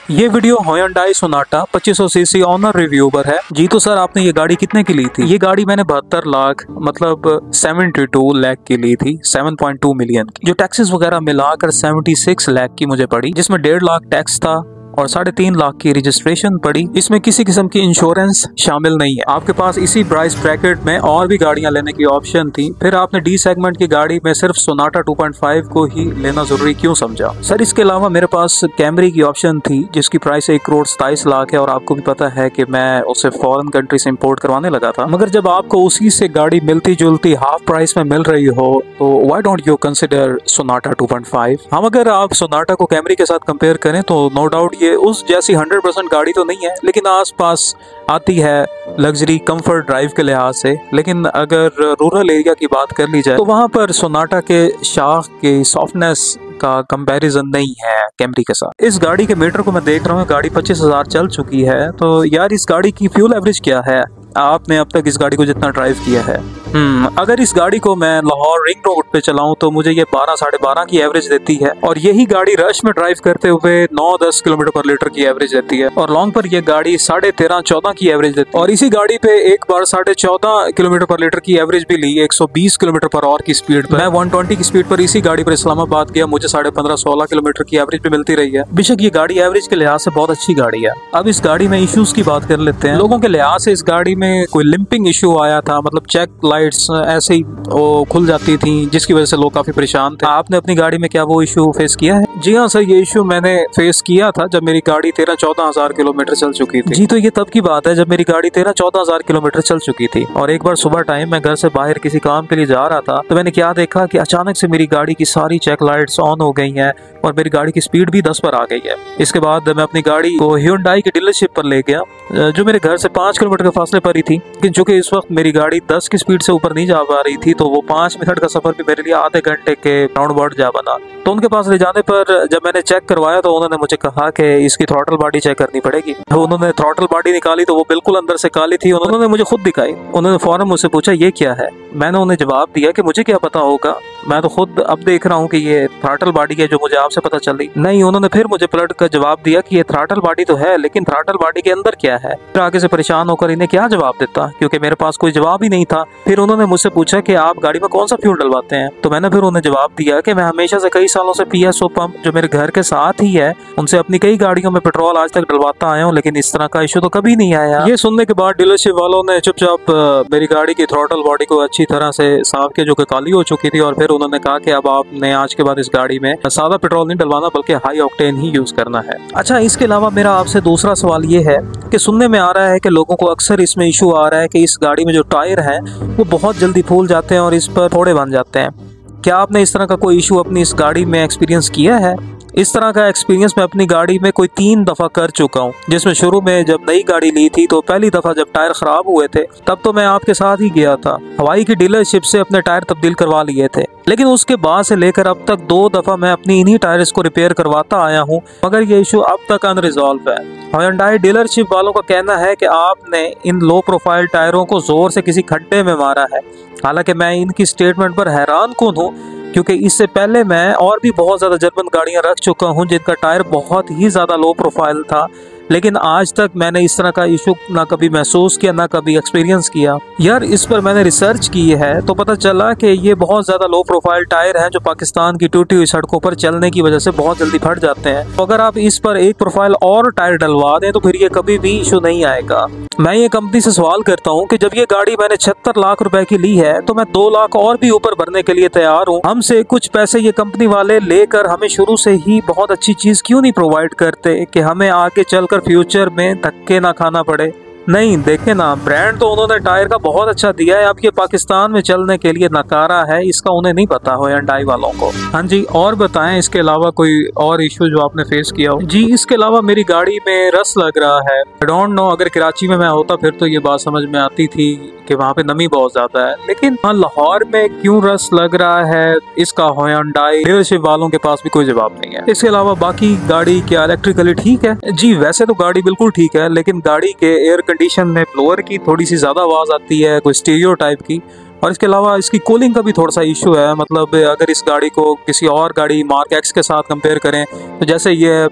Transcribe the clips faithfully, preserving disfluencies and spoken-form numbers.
ये video Hyundai Sonata पच्चीस सौ सीसी ऑनर रिव्यू पर है। जी तो सर, आपने ये गाड़ी कितने की ली थी? ये गाड़ी मैंने बहत्तर लाख मतलब बहत्तर लाख की ली थी, सात पॉइंट दो मिलियन की, जो टैक्सेस वगैरह मिलाकर छिहत्तर लाख की मुझे पड़ी, जिसमें डेढ़ लाख टैक्स था और साढ़े तीन लाख की रजिस्ट्रेशन पड़ी। इसमें किसी किस्म की इंश्योरेंस शामिल नहीं है। आपके पास इसी प्राइस ब्रैकेट में और भी गाड़ियां लेने की ऑप्शन थी, फिर आपने डी सेगमेंट की गाड़ी में सिर्फ सोनाटा टू पॉइंट फाइव को ही लेना जरूरी क्यों समझा? सर, इसके अलावा मेरे पास कैमरी की ऑप्शन थी जिसकी प्राइस एक करोड़ सताइस लाख है और आपको भी पता है कि मैं उसे फॉरेन कंट्री से इम्पोर्ट करवाने लगा था। मगर जब आपको उसी से गाड़ी मिलती जुलती हाफ प्राइस में मिल रही हो तो why don't you consider Sonata two point five? हम अगर आप सोनाटा को कैमरी के साथ कंपेयर करें तो नो डाउट ये उस जैसी हंड्रेड परसेंट गाड़ी तो नहीं है, लेकिन आसपास आती है लग्जरी कंफर्ट ड्राइव के लिहाज से। लेकिन अगर रूरल एरिया की बात कर ली जाए तो वहां पर सोनाटा के शाख के सॉफ्टनेस का कंपैरिजन नहीं है कैमरी के साथ। इस गाड़ी के मीटर को मैं देख रहा हूँ, गाड़ी पच्चीस हजार चल चुकी है, तो यार इस गाड़ी की फ्यूल एवरेज क्या है? आपने अब तक इस गाड़ी को जितना ड्राइव किया है, हम्म अगर इस गाड़ी को मैं लाहौर रिंग रोड पे चलाऊं तो मुझे ये बारह साढ़े बारह की एवरेज देती है, और यही गाड़ी रश में ड्राइव करते हुए नौ दस किलोमीटर पर लीटर की एवरेज देती है, और लॉन्ग पर ये गाड़ी साढ़े तेरह चौदह की एवरेज देती है। और इसी गाड़ी पे एक बार साढ़े चौदह किलोमीटर पर लीटर की एवरेज भी ली एक सौ बीस किलोमीटर पर आवर की स्पीड पर। मैं एक सौ बीस की स्पीड पर इसी गाड़ी पर इस्लामाबाद गया, मुझे साढ़े पंद्रह सोलह किलोमीटर की एवरेज भी मिलती रही है। बेशक ये गाड़ी एवरेज के लिहाज से बहुत अच्छी गाड़ी है। अब इस गाड़ी में इश्यूज की बात कर लेते हैं। लोगों के लिहाज से इस गाड़ी में कोई लिंपिंग इशू आया था, मतलब चेक लाइट्स ऐसे ही वो खुल जाती थी जिसकी वजह से लोग काफी परेशान थे। आपने अपनी गाड़ी में क्या वो इशू फेस किया है? जी हाँ सर, ये इशू मैंने फेस किया था जब मेरी गाड़ी तेरह चौदह हजार किलोमीटर चल चुकी थी। जी तो ये तब की बात है जब मेरी गाड़ी तेरह चौदह हजार किलोमीटर चल चुकी थी, और एक बार सुबह टाइम मैं घर से बाहर किसी काम के लिए जा रहा था तो मैंने क्या देखा कि अचानक से मेरी गाड़ी की सारी चेक लाइट्स ऑन हो गई हैं और मेरी गाड़ी की स्पीड भी दस पर आ गई है। इसके बाद मैं अपनी गाड़ी को Hyundai की डीलरशिप पर ले गया जो मेरे घर से पांच किलोमीटर के फासले पर ही थी, जो कि इस वक्त मेरी गाड़ी दस की स्पीड से ऊपर नहीं जा पा रही थी, तो वो पांच मिनट का सफर भी मेरे लिए आधे घंटे के राउंड अबाउट जा बना। तो उनके पास ले जाने पर जब मैंने चेक करवाया तो उन्होंने मुझे कहा कि इसकी थ्रॉटल बॉडी चेक करनी पड़ेगी। तो उन्होंने थ्रॉटल बॉडी निकाली तो वो बिल्कुल अंदर से काली थी। उन्होंने मुझे खुद दिखाई। उन्होंने फौरन मुझसे पूछा ये क्या है? मैंने उन्हें जवाब दिया कि मुझे क्या पता होगा, मैं तो खुद अब देख रहा हूँ कि ये थ्रॉटल बॉडी है जो मुझे आपसे पता चल रही नहीं। उन्होंने फिर मुझे पलट कर जवाब दिया कि ये थ्रॉटल बॉडी तो है, लेकिन थ्रॉटल बॉडी के अंदर क्या है? फिर आगे से परेशान होकर इन्हें क्या जवाब देता, क्योंकि मेरे पास कोई जवाब ही नहीं था। फिर उन्होंने मुझसे पूछा कि आप गाड़ी में कौन सा फ्यूल डलवाते हैं? तो मैंने फिर उन्हें जवाब दिया कि मैं हमेशा से कई सालों से पीएसओ पंप जो मेरे घर के साथ ही है उनसे अपनी कई गाड़ियों में पेट्रोल आज तक डलवाता आया हूँ, लेकिन इस तरह का इशू तो कभी नहीं आया। ये सुनने के बाद डीलरशिप वालों ने चुपचाप मेरी गाड़ी की थ्रॉटल बॉडी को अच्छी तरह से साफ किया जो कि काली हो चुकी थी, और फिर उन्होंने कहा कि अब आपने आज के बाद इस गाड़ी में सादा पेट्रोल नहीं डलवाना बल्कि हाई ऑक्टेन ही यूज करना है। अच्छा, इसके अलावा मेरा आपसे दूसरा सवाल ये है कि सुनने में आ रहा है कि लोगों को अक्सर इसमें इशू आ रहा है कि इस गाड़ी में जो टायर हैं वो बहुत जल्दी फूल जाते हैं और इस पर फोड़े बन जाते हैं। क्या आपने इस तरह का कोई इशू अपनी इस गाड़ी में एक्सपीरियंस किया है? इस तरह का एक्सपीरियंस मैं अपनी गाड़ी में कोई तीन दफा कर चुका हूँ, जिसमें शुरू में जब नई गाड़ी ली थी तो पहली दफा जब टायर खराब हुए थे तब तो मैं आपके साथ ही गया था, हवाई की डीलरशिप से अपने टायर तब्दील करवा लिए थे, लेकिन उसके बाद से लेकर अब तक दो दफा मैं अपनी इन्हीं टायर्स को रिपेयर करवाता आया हूँ, मगर ये इशू अब तक अनरिजॉल्व है। Hyundai डीलरशिप वालों का कहना है कि आपने इन लो प्रोफाइल टायरों को जोर से किसी खड्डे में मारा है। हालांकि मैं इनकी स्टेटमेंट पर हैरान कौन हूँ, क्योंकि इससे पहले मैं और भी बहुत ज़्यादा जर्मन गाड़ियां रख चुका हूं जिनका टायर बहुत ही ज़्यादा लो प्रोफाइल था, लेकिन आज तक मैंने इस तरह का इशू ना कभी महसूस किया ना कभी एक्सपीरियंस किया। यार इस पर मैंने रिसर्च की है तो पता चला कि ये बहुत ज़्यादा लो प्रोफाइल टायर हैं जो पाकिस्तान की टूटी हुई सड़कों पर चलने की वजह से बहुत जल्दी फट जाते हैं। तो अगर आप इस पर एक प्रोफाइल और टायर डलवा दें तो फिर ये कभी भी इशू नहीं आएगा। मैं ये कंपनी से सवाल करता हूँ कि जब ये गाड़ी मैंने छिहत्तर लाख रुपए की ली है तो मैं दो लाख और भी ऊपर भरने के लिए तैयार हूँ। हमसे कुछ पैसे ये कंपनी वाले लेकर हमें शुरू से ही बहुत अच्छी चीज क्यों नहीं प्रोवाइड करते कि हमें आगे चलकर फ्यूचर में धक्के ना खाना पड़े? नहीं, देखे ना, ब्रांड तो उन्होंने टायर का बहुत अच्छा दिया है, अब ये पाकिस्तान में चलने के लिए नकारा है, इसका उन्हें नहीं पता Hyundai वालों को। हाँ जी, और बताएं इसके अलावा कोई और इशू जो आपने फेस किया हो? जी, इसके अलावा मेरी गाड़ी में रस लग रहा है। आई डोंट नो, अगर कराची में मैं होता फिर तो ये बात समझ में आती थी कि वहाँ पे नमी बहुत ज्यादा है, लेकिन हाँ लाहौर में क्यों रस लग रहा है इसका Hyundai डीलरशिप वालों के पास भी कोई जवाब नहीं है। इसके अलावा बाकी गाड़ी क्या इलेक्ट्रिकली ठीक है? जी वैसे तो गाड़ी बिल्कुल ठीक है, लेकिन गाड़ी के एयर कंडीशन में ब्लोअर की थोड़ी सी ज्यादा आवाज आती है, कोई स्टीरियो टाइप की, और इसके अलावा इसकी कूलिंग का भी थोड़ा सा इशू है। मतलब अगर इस गाड़ी को किसी और गाड़ी मार्क एक्स के साथ कंपेयर करें तो जैसे ये अभी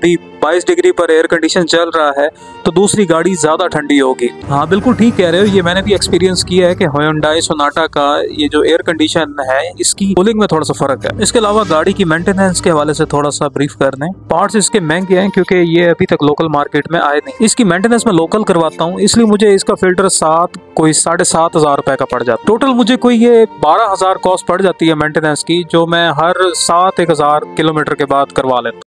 बाईस डिग्री पर एयर कंडीशन चल रहा है तो दूसरी गाड़ी ज्यादा ठंडी होगी। हाँ बिल्कुल ठीक कह रहे हो, ये मैंने भी एक्सपीरियंस किया है कि Hyundai Sonata का ये जो एयर कंडीशन है इसकी कूलिंग में थोड़ा सा फर्क है। इसके अलावा गाड़ी की मेंटेनेंस के हवाले से थोड़ा सा ब्रीफ कर दें। पार्ट्स इसके महंगे हैं क्योंकि ये अभी तक लोकल मार्केट में आए नहीं। इसकी मेंटेनेंस में लोकल करवाता हूँ, इसलिए मुझे इसका फिल्टर सात कोई साढ़े सात हजार रुपए का पड़ जाता। टोटल मुझे कोई ये बारह हजार कॉस्ट पड़ जाती है मेंटेनेंस की, जो मैं हर सात एक हजार किलोमीटर के बाद करवा लेता हूँ।